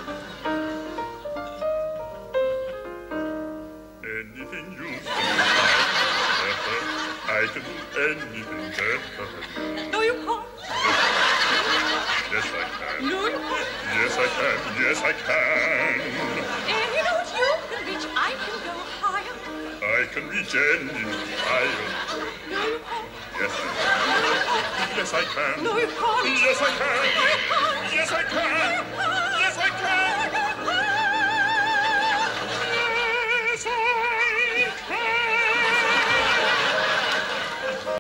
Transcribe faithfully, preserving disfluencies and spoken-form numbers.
Anything you think better, I can do anything better. No, you can't. Yes, I can. No, you can't. Yes, I can. Yes, I can. Any note you can reach, I can go higher. I can reach any higher. No, you can't. Yes, I can. Yes, I can. No, you can't. Yes, I can. I can't. Yes, I